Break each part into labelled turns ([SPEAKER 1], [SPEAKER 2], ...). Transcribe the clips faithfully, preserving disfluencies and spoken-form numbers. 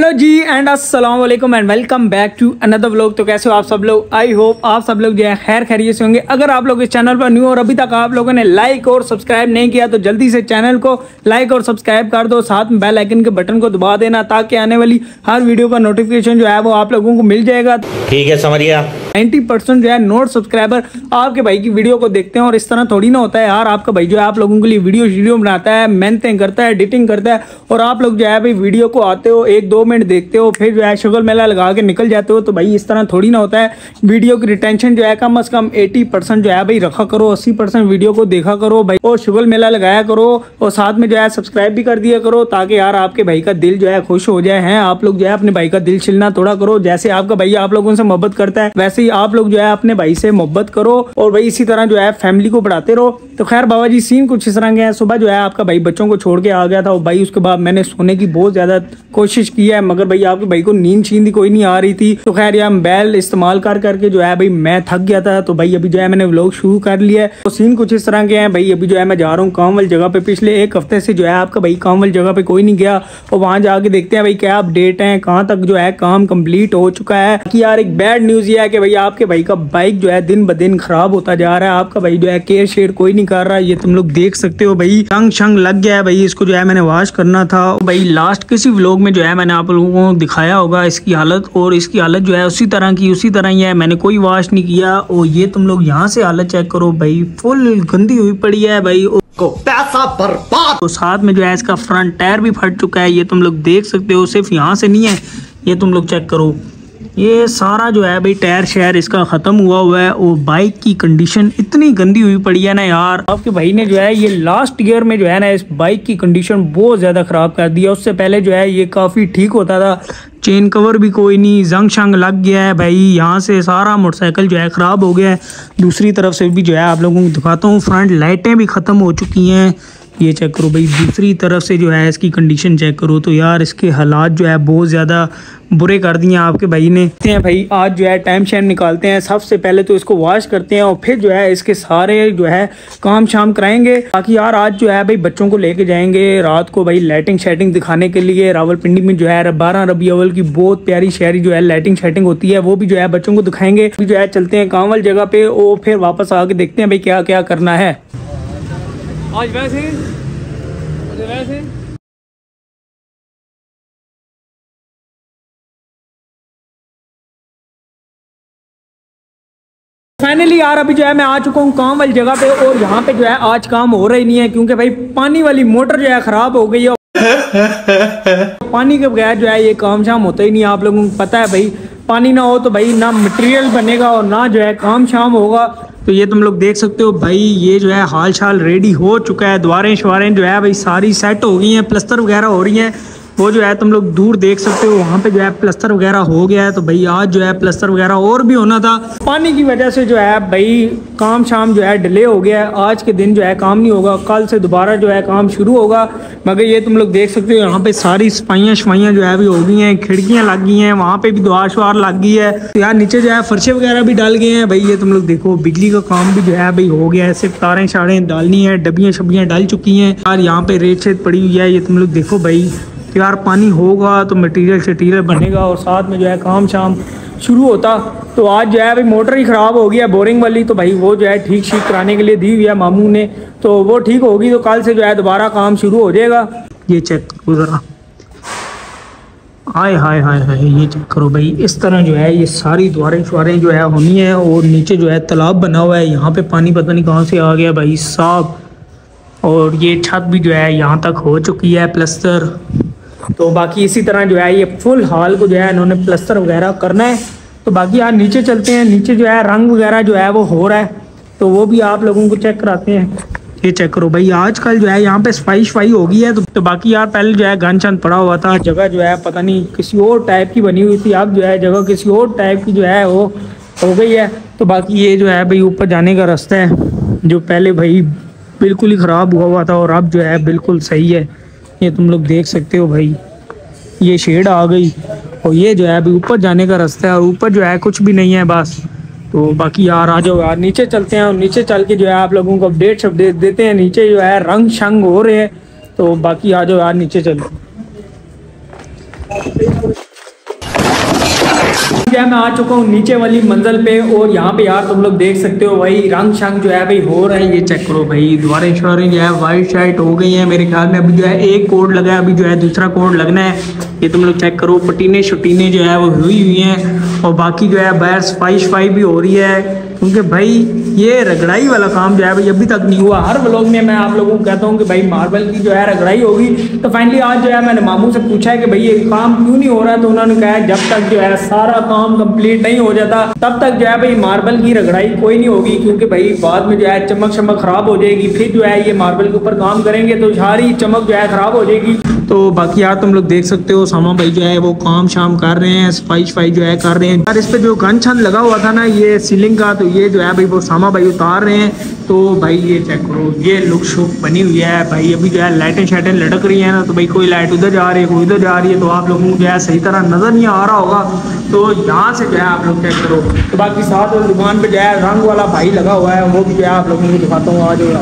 [SPEAKER 1] Hello ji and अस्सलाम वालेकुम and welcome back to another vlog. तो कैसे हो आप सब लोग? आई होप आप सब लोग जो है खैर खैरियत से होंगे। अगर आप लोग इस चैनल पर न्यू और अभी तक आप लोगों ने लाइक और सब्सक्राइब नहीं किया तो जल्दी से चैनल को लाइक और सब्सक्राइब कर दो, साथ में बेल आइकन के बटन को दबा देना ताकि आने वाली हर वीडियो का नोटिफिकेशन जो है वो आप लोगों को मिल जाएगा।
[SPEAKER 2] ठीक है, समझ गया।
[SPEAKER 1] नाइन्टी परसेंट जो है नोट सब्सक्राइबर आपके भाई की वीडियो को देखते हैं और इस तरह थोड़ी ना होता है यार। आपका भाई जो है आप लोगों के लिए वीडियो वीडियो बनाता है, मेहनतें करता है, एडिटिंग करता है और आप लोग जो है भाई वीडियो को आते हो, एक दो मिनट देखते हो, फिर जो है शुगर मेला लगा के निकल जाते हो। तो भाई इस तरह थोड़ी ना होता है। वीडियो की रिटेंशन जो है कम अज कम अस्सी परसेंट जो है भाई रखा करो, अस्सी परसेंट वीडियो को देखा करो भाई और शुगर मेला लगाया करो और साथ में जो है सब्सक्राइब भी कर दिया करो ताकि यार आपके भाई का दिल जो है खुश हो जाए। हैं आप लोग जो है अपने भाई का दिल छिलना थोड़ा करो। जैसे आपका भाई आप लोगों से मोहब्बत करता है वैसे ही आप लोग जो है अपने भाई से मोहब्बत करो और भाई इसी तरह जो है फैमिली को बढ़ाते रहो। तो खैर बाबा जी सीन कुछ इस तरह के हैं। सुबह जो है आपका भाई बच्चों को छोड़ के आ गया था और भाई उसके बाद मैंने सोने की बहुत ज्यादा कोशिश की है मगर भाई आपके भाई को नींद शींद कोई नहीं आ रही थी। तो खैर यार बैल इस्तेमाल कर करके जो है भाई मैं थक गया था। तो भाई अभी जो है मैंने व्लॉग शुरू कर लिया है। तो सीन कुछ इस तरह के हैं भाई। अभी जो है मैं जा रहा हूँ काम वाली जगह पे। पिछले एक हफ्ते से जो है आपका भाई काम वाली जगह पे कोई नहीं गया और वहां जाके देखते हैं भाई क्या अपडेट है, कहाँ तक जो है काम कंप्लीट हो चुका है। कि यार एक बैड न्यूज ये है कि भाई आपके भाई का बाइक जो है दिन ब दिन खराब होता जा रहा है। आपका भाई जो है केयर शेयर कोई नहीं कर रहा। ये तुम लोग देख सकते हो भाई रंग शंग लग गया है भाई। इसको जो है मैंने वॉश करना था भाई। लास्ट किसी व्लॉग में जो है मैंने आप लोगों को दिखाया होगा इसकी हालत और इसकी हालत जो है उसी तरह की उसी तरह ही है। मैंने कोई वॉश नहीं किया और ये तुम लोग यहाँ से हालत चेक करो भाई, फुल गंदी हुई पड़ी है भाई को पैसा बर्बाद। तो साथ में जो है इसका फ्रंट टायर भी फट चुका है। ये तुम लोग देख सकते हो, सिर्फ यहाँ से नहीं है, ये तुम लोग चेक करो, ये सारा जो है भाई टायर शेयर इसका ख़त्म हुआ हुआ है और बाइक की कंडीशन इतनी गंदी हुई पड़ी है ना यार। आपके भाई ने जो है ये लास्ट ईयर में जो है ना इस बाइक की कंडीशन बहुत ज़्यादा ख़राब कर दिया। उससे पहले जो है ये काफ़ी ठीक होता था, चेन कवर भी कोई नहीं, जंग शंग लग गया है भाई। यहाँ से सारा मोटरसाइकिल जो है ख़राब हो गया है। दूसरी तरफ से भी जो है आप लोगों को दिखाता हूँ, फ्रंट लाइटें भी ख़त्म हो चुकी हैं। ये चेक करो भाई, दूसरी तरफ से जो है इसकी कंडीशन चेक करो। तो यार इसके हालात जो है बहुत ज़्यादा बुरे कर दिए आपके भाई ने। हैं भाई आज जो है टाइम शैम निकालते हैं। सबसे पहले तो इसको वॉश करते हैं और फिर जो है इसके सारे जो है काम शाम कराएंगे। बाकी यार आज जो है भाई बच्चों को लेके जाएंगे रात को भाई लाइटिंग शेटिंग दिखाने के लिए। रावलपिंडी में जो है बारह रबी अव्वल की बहुत प्यारी शहरी जो है लाइटिंग शेटिंग होती है, वो भी जो है बच्चों को दिखाएंगे। फिर जो है चलते हैं काम वाली जगह पे और फिर वापस आके देखते हैं भाई क्या क्या करना है आज। वैसे वैसे फाइनली यार अभी जो है मैं आ चुका हूँ काम वाली जगह पे और यहाँ पे जो है आज काम हो रहा ही नहीं है क्योंकि भाई पानी वाली मोटर जो है खराब हो गई है। पानी के बगैर जो है ये काम शाम होता ही नहीं। आप लोगों को पता है भाई, पानी ना हो तो भाई ना मटेरियल बनेगा और ना जो है काम शाम होगा। तो ये तुम लोग देख सकते हो भाई, ये जो है हाल शाल रेडी हो चुका है। द्वारें श्वारें जो है भाई सारी सेट हो गई हैं, प्लस्तर वगैरह हो रही हैं। वो जो है तुम लोग दूर देख सकते हो, वहाँ पे जो है प्लस्तर वगैरह हो गया है। तो भाई आज जो है प्लस्तर वगैरह और भी होना था, पानी की वजह से जो है भाई काम शाम जो है डिले हो गया है। आज के दिन जो है काम नहीं होगा, कल से दोबारा जो है काम शुरू होगा। मगर ये तुम लोग देख सकते हो यहाँ पे सारी सफाइयाँ शफाइयाँ जो है भी हो गई हैं, खिड़कियाँ लग गई हैं, वहाँ पे भी द्वार श्वार लग गई है। तो यार नीचे जो है फर्शे वगैरह भी डाल गए हैं भाई। ये तुम लोग देखो बिजली का काम भी जो है भाई हो गया है, सिर्फ तारें शारें डालनी है, डबियाँ शबियाँ डाल चुकी हैं यार। यहाँ पे रेत शेत पड़ी हुई है, ये तुम लोग देखो भाई। यार पानी होगा तो मटेरियल शटीरियल बनेगा और साथ में जो है काम शाम शुरू होता। तो आज जो है भाई मोटर ही ख़राब हो गया बोरिंग वाली, तो भाई वो जो है ठीक ठीक कराने के लिए दी हुई है मामू ने। तो वो ठीक होगी तो कल से जो है दोबारा काम शुरू हो जाएगा। ये चेक करो ज़रा, हाय हाय हाय हाय, ये चेक करो भाई। इस तरह जो है ये सारी द्वारें श्वारें जो है होनी है और नीचे जो है तालाब बना हुआ है। यहाँ पे पानी पता नहीं कहाँ से आ गया भाई साहब। और ये छत भी जो है यहाँ तक हो चुकी है प्लस्तर। तो बाकी इसी तरह जो है ये फुल हाल को जो है इन्होंने प्लस्तर वगैरह करना है। तो बाकी यार नीचे चलते हैं, नीचे जो है रंग वगैरह जो है वो हो रहा है तो वो भी आप लोगों को चेक कराते हैं। ये चेक करो भाई, आजकल जो है यहाँ पे सफाई शफाई हो गई है। तो, तो बाकी यार पहले जो है गन चंद पड़ा हुआ था, जगह जो है पता नहीं किसी और टाइप की बनी हुई थी, अब जो है जगह किसी और टाइप की जो है वो हो गई है। तो बाकी ये जो है भाई ऊपर जाने का रास्ता है जो पहले भाई बिल्कुल ही ख़राब हुआ हुआ था और अब जो है बिल्कुल सही है। ये तुम लोग देख सकते हो भाई, ये शेड आ गई और ये जो है अभी ऊपर जाने का रास्ता है और ऊपर जो है कुछ भी नहीं है बस। तो बाकी यार आ जाओ यार नीचे चलते हैं और नीचे चल के जो है आप लोगों को अपडेट अपडेट देते हैं। नीचे जो है रंग शंग हो रहे हैं तो बाकी आ जाओ यार नीचे चलो। मैं आ चुका हूँ नीचे वाली मंजिल पे और यहाँ पे यार तुम लोग देख सकते हो भाई रंग शंग जो है भाई हो रहा है। ये चेक करो भाई, द्वारे श्वारे जो है वाइट शाइट हो गई है मेरे ख्याल में। अभी जो है एक कोड लगा है, अभी जो है दूसरा कोड लगना है। ये तुम लोग चेक करो, पटीने शुटीने जो है वो हुई हुई हैं और बाकी जो है बाहर सफाई शफाई भी हो रही है, क्योंकि भाई ये रगड़ाई वाला काम जो है भाई अभी तक नहीं हुआ। हर व्लॉग में मैं आप लोगों को कहता हूँ कि भाई मार्बल की जो है रगड़ाई होगी। तो फाइनली आज जो है मैंने मामू से पूछा है कि भाई ये काम क्यों नहीं हो रहा है, तो उन्होंने कहा है जब तक जो है सारा काम कंप्लीट नहीं हो जाता तब तक जो है भाई मार्बल की रगड़ाई कोई नहीं होगी, क्योंकि भाई बाद में जो है चमक चमक खराब हो जाएगी। फिर जो है ये मार्बल के ऊपर काम करेंगे तो सारी चमक जो है खराब हो जाएगी। तो बाकी यार तुम लोग देख सकते हो सामा भाई जो है वो काम शाम कर रहे हैं, सफाई सफाई जो है कर रहे हैं यार। इस पे जो गन छन लगा हुआ था ना ये सीलिंग का, तो ये जो है भाई वो सामा भाई उतार रहे हैं। तो भाई ये चेक करो, ये लुक शुक बनी हुई है भाई। अभी जो है लाइटें शाइटें लटक रही है ना, तो भाई कोई लाइट उधर जा रही है कोई उधर जा रही है, तो आप लोगों को जो है सही तरह नजर नहीं आ रहा होगा। तो यहाँ से जो है आप लोग चेक करो। तो बाकी साथ दुकान पे जो है रंग वाला भाई लगा हुआ है, वो भी जो है आप लोगों को दिखाता हूँ। आज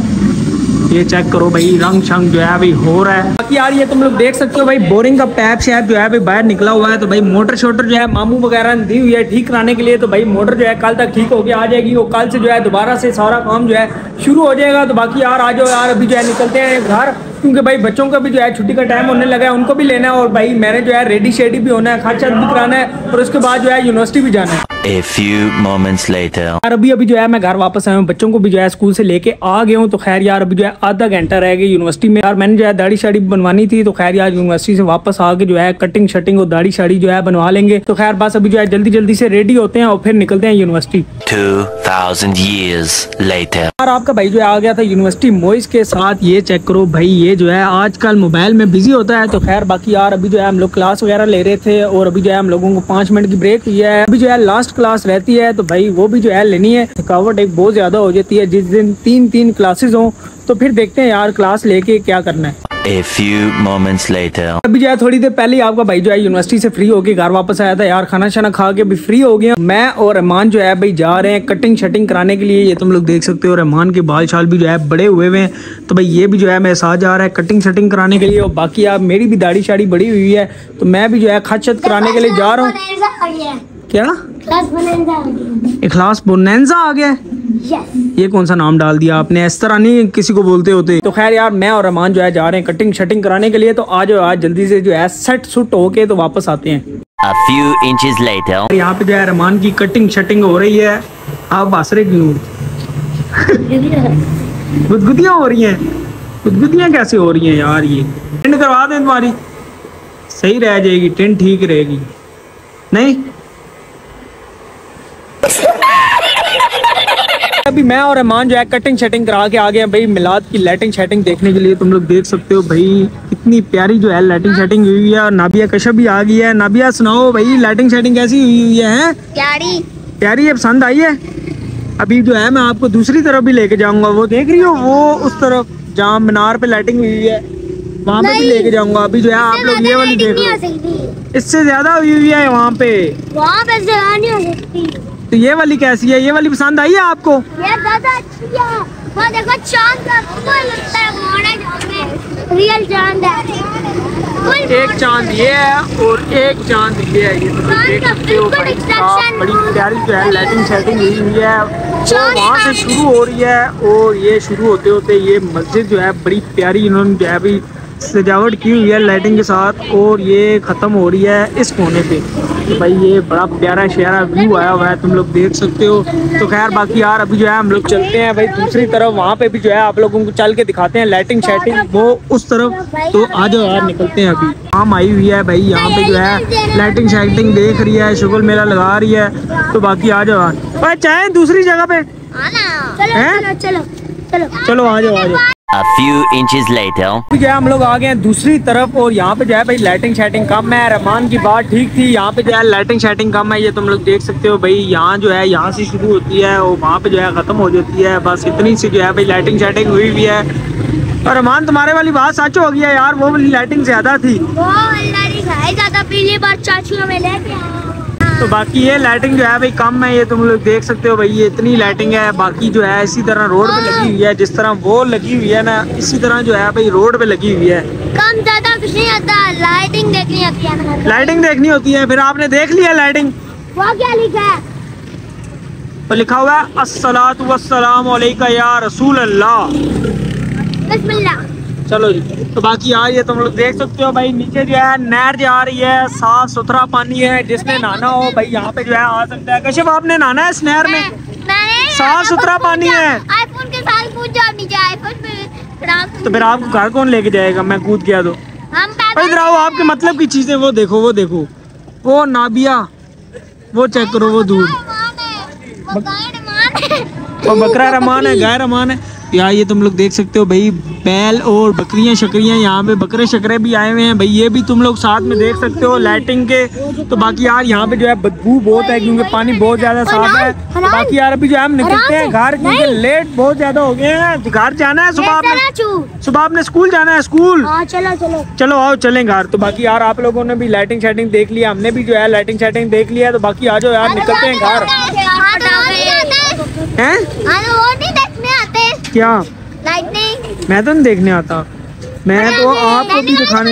[SPEAKER 1] ये चेक करो भाई रंग शंग जो है भाई हो रहा है। बाकी यार ये तुम लोग देख सकते हो भाई बोरिंग का पैप शैप जो है भाई बाहर निकला हुआ है। तो भाई मोटर शोटर जो है मामू वगैरह ने दी हुई है ठीक कराने के लिए। तो भाई मोटर जो है कल तक ठीक होके आ जाएगी, वो कल से जो है दोबारा से सारा काम जो है शुरू हो जाएगा। तो बाकी यार आ जाओ यार, अभी जो है निकलते हैं घर, क्योंकि भाई बच्चों का भी जो है छुट्टी का टाइम होने लगा है, उनको भी लेना है और भाई मैंने जो है रेडी शेडी भी होना है, खर्च भी कराना है और उसके बाद जो है यूनिवर्सिटी भी जाना है।
[SPEAKER 2] A few moments later.
[SPEAKER 1] यार अभी अभी जो है मैं घर वापस आया हूँ, बच्चों को भी जो है स्कूल से लेके आ गया हूँ। तो खैर यार अभी जो है आधा घंटा रह गया यूनिवर्सिटी में। यार मैंने जो है दाढ़ी शाड़ी बनवानी थी, तो खैर यार यूनिवर्सिटी से वापस आके जो है कटिंग शटिंग और दाढ़ी शाड़ी जो है बनवा लेंगे। तो खैर बस अभी जो है जल्दी जल्दी से रेडी होते हैं और फिर निकलते हैं university.
[SPEAKER 2] Two thousand years later.
[SPEAKER 1] यार आपका भाई जो है आ गया था यूनिवर्सिटी मोइस के साथ। ये चेक करो भाई, ये जो है आजकल मोबाइल में बिजी होता है। तो खैर बाकी यार अभी जो है हम लोग क्लास वगैरह ले रहे थे और अभी जो है हम लोगों को पाँच मिनट की ब्रेक हुई है। अभी जो है लास्ट क्लास रहती है, तो भाई वो भी जो है लेनी है। थकावट एक बहुत ज्यादा हो जाती है जिस दिन तीन तीन क्लासेस हों। तो फिर देखते हैं यार क्लास लेके क्या करना है।
[SPEAKER 2] A few moments later.
[SPEAKER 1] अभी जो है थोड़ी देर पहले ही आपका भाई जो है यूनिवर्सिटी से फ्री होके घर वापस आया था। यार खाना शाना खा के भी फ्री हो गया। मैं और रहमान जो है भाई जा रहे हैं कटिंग शटिंग कराने के लिए। ये तुम लोग देख सकते हो रहमान के बाल शाल भी जो है बड़े हुए हुए हैं। तो भाई ये भी जो है मेरे साथ जा रहा है कटिंग शटिंग कराने के लिए। और बाकी यार मेरी भी दाढ़ी शाड़ी बड़ी हुई है, तो मैं भी जो है खत शत कराने के लिए जा रहा हूँ। क्या इखलास बोनेंजा आ गया? yes. ये कौन सा नाम डाल दिया आपने, इस तरह नहीं किसी को बोलते होते। तो खैर यार मैं और रहमान जो है जा रहे हैं कटिंग शटिंग कराने के लिए। तो आज आज जल्दी से जो है सेट सुट होके तो वापस आते हैं।
[SPEAKER 2] A few inches later.
[SPEAKER 1] यहाँ पे जो है रहमान की कटिंग शटिंग हो रही है। आप हंस रहे क्यों? गुदगुदियाँ हो रही हैं। गुदगुदियाँ कैसे हो रही हैं यार? ये टेंट करवा दें तुम्हारी, सही रह जाएगी, टेंट ठीक रहेगी। नहीं अभी मैं और रहमान जो है कटिंग शटिंग करा के आ गए हैं भाई मिलाद की लाइटिंग शटिंग देखने के लिए। तुम लोग देख सकते हो भाई कितनी प्यारी जो है लाइटिंग शटिंग हुई हुई है। और नाबिया कश्यप भी आ गई है। नाबिया सुनाओ भाई लाइटिंग शटिंग कैसी हुई हुई है? प्यारी प्यारी है, पसंद आई है? अभी जो है मैं आपको दूसरी तरफ भी लेके जाऊंगा, वो देख रही हो वो उस तरफ जहाँ मीनार पे लाइटिंग हुई हुई है वहाँ पे भी लेके जाऊंगा। अभी जो है आप लोग ये वाली देख लो, इससे ज्यादा हुई हुई है वहाँ पे। वहाँ पे ज्यादा नहीं हो सकती। तो ये वाली कैसी है? ये वाली पसंद आई है आपको? ये ज्यादा अच्छी है। वो देखो चांद का फुल लगता है, मोड़ा चांद है, रियल चांद है। एक चांद ये है और एक चांद ये है। ये तो देख सकते हो भाई साहब, बड़ी प्यारी जो है लाइटिंग सेटिंग हुई हुई है। वो वहाँ से शुरू हो रही है और ये शुरू होते होते ये मस्जिद जो है बड़ी प्यारी इन्होंने जो है अभी सजावट की हुई है लाइटिंग के साथ, और ये ख़त्म हो रही है इस कोने पे। तो भाई ये बड़ा प्यारा श्यारा व्यू आया हुआ है, तुम लोग देख सकते हो। तो खैर बाकी यार अभी जो है हम लोग चलते हैं भाई दूसरी तरफ, वहाँ पे भी जो है आप लोगों को चल के दिखाते हैं लाइटिंग शाइटिंग वो उस तरफ। तो आ जाओ यार निकलते हैं। अभी आम आई हुई है भाई, यहाँ पे जो है लाइटिंग शाइटिंग देख रही है, शुगल मेला लगा रही है। तो बाकी आ जाओ यार, चाहे दूसरी जगह पे चलो चलो चलो चलो आ जाओ आ जाओ।
[SPEAKER 2] A few inches later.
[SPEAKER 1] जो है हम लोग आ गए हैं दूसरी तरफ और यहाँ पे जो है भाई लाइटिंग शाइटिंग कम है। रहमान की बात ठीक थी, यहाँ पे जो है लाइटिंग शाइटिंग कम है। ये तुम लोग देख सकते हो भाई, यहाँ जो है यहाँ से शुरू होती है और वहाँ पे जो है खत्म हो जाती है। बस इतनी सी जो है भाई लाइटिंग शाइटिंग हुई हुई है। और रहमान तुम्हारे वाली बात सच हो गई है यार, वो वाली लाइटिंग ज्यादा थी। तो बाकी ये लाइटिंग जो है भाई कम है। ये तुम लोग देख सकते हो भाई, ये इतनी लाइटिंग है। बाकी जो है इसी तरह रोड पे लगी हुई है, जिस तरह वो लगी हुई है ना, इसी तरह जो है भाई रोड पे लगी हुई है।
[SPEAKER 3] कम ज्यादा कुछ नहीं आता, लाइटिंग देखनी होती है।
[SPEAKER 1] लाइटिंग देखनी होती है, फिर आपने देख लिया लाइटिंग?
[SPEAKER 3] वो क्या लिखा है?
[SPEAKER 1] तो लिखा हुआ है अस्सलातु वस्सलामु अलैका या रसूल अल्लाह।
[SPEAKER 3] बिस्मिल्लाह।
[SPEAKER 1] चलो जी, तो बाकी यार ये तुम लोग देख सकते हो भाई, नीचे जो है नहर जा रही है, साफ सुथरा पानी है, जिसने नहाना हो भाई यहाँ पे जो है आ सकता है। कशिफ आपने नहाना है इस नहर में? साफ सुथरा पानी है।
[SPEAKER 3] आईफोन के साथ कूद जाओ नीचे, आईफोन पे।
[SPEAKER 1] तो फिर आपको घर कौन लेके जाएगा? मैं कूद गया तो
[SPEAKER 3] हम
[SPEAKER 1] इधर आओ, आपके मतलब की चीजें वो देखो, वो देखो, वो नाबिया, वो चेक करो, वो दूर, वो बकरा रमान है, गाय रमान है यार। ये तुम लोग देख सकते हो भाई, बैल और बकरियां शकरियां, यहाँ पे बकरे शकरे भी आए हुए हैं भाई, ये भी तुम लोग साथ में देख सकते हो लाइटिंग के। तो बाकी यार यहाँ पे जो है बदबू बहुत है, क्योंकि पानी बहुत ज्यादा साफ है। तो बाकी यार अभी जो है हम निकलते हैं घर, क्योंकि लेट बहुत ज्यादा हो गए हैं, घर जाना है। सुबह आपने सुबह आपने स्कूल जाना है, स्कूल।
[SPEAKER 3] चलो चलो
[SPEAKER 1] चलो आओ चलें घर। तो बाकी यार आप लोगों ने भी लाइटिंग शाइटिंग देख लिया, हमने भी जो है लाइटिंग शाइटिंग देख लिया। तो बाकी आ जाओ यार, निकलते हैं घर। हैं? क्या?
[SPEAKER 3] लाइटिंग
[SPEAKER 1] मैं तो नहीं देखने आता, मैं तो आपको भी दिखाने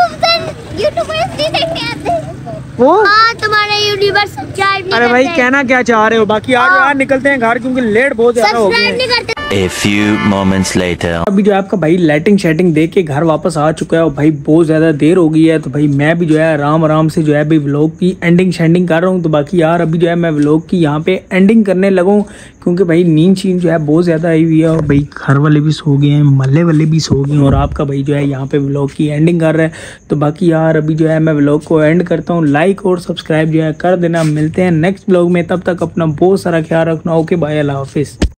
[SPEAKER 1] वो
[SPEAKER 3] हाँ, तुम्हारे यूट्यूबर सब्सक्राइब।
[SPEAKER 1] अरे भाई कहना क्या चाह रहे हो? बाकी यार यार निकलते हैं घर, क्योंकि लेट बहुत ज्यादा हो गया।
[SPEAKER 2] A few moments later.
[SPEAKER 1] अभी जो है आपका भाई लाइटिंग शेटिंग देख के घर वापस आ चुका है और भाई बहुत ज़्यादा देर हो गई है। तो भाई मैं भी जो है आराम आराम से जो है अभी व्लॉग की एंडिंग शेंडिंग कर रहा हूँ। तो बाकी यार अभी जो है मैं व्लॉग की यहाँ पे एंडिंग करने लगा हूँ, क्योंकि भाई नींद शीन जो है बहुत ज़्यादा आई हुई है और भाई घर वाले भी सो गए हैं, महल्ले वाले भी सो गए हैं, और आपका भाई जो है यहाँ पे व्लॉग की एंडिंग कर रहा है। तो बाकी यार अभी जो है मैं व्लॉग को एंड करता हूँ, लाइक और सब्सक्राइब जो है कर देना। मिलते हैं नेक्स्ट व्लॉग में, तब तक अपना बहुत सारा ख्याल रखना। ओके बाय, अल्लाह हाफिज़।